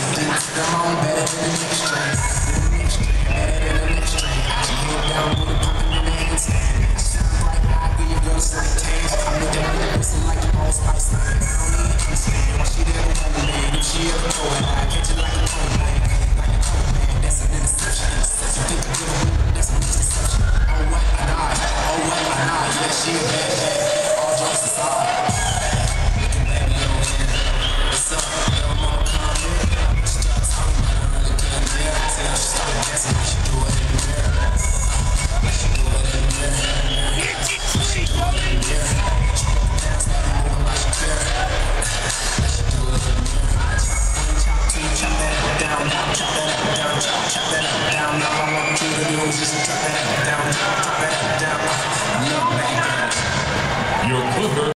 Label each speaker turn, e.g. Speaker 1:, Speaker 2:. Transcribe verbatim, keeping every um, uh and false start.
Speaker 1: Come on, better than the next train. The next train, better than the next train. She head down with it popping in the handstand. I shine bright eye, give your girl a slight tan. I'm looking at the pussy like the Old Spice line. I don't need to understand why she there with one man. If she ever throw it, I catch it like a cold man. Like a cold man, that's an interception. Interception, think you get a whoop, that's a misconception. Oh what a night, oh what a night. Yeah, she a bad bad. All jokes aside. Looking baby over here. What's up? Girl, wanna come here? She started talking about her really good deal. Till she started dancing like she do it in the mirror. Like she do it in the mirror. Like she do it in the mirror. Dance like a moving like she care. Like she do it in the mirror. Chop two, chop that up down, chop that up down, chop, chop that up down. All I want you to do is just chop that up down, chop that up down. Look back.
Speaker 2: Your Clipper.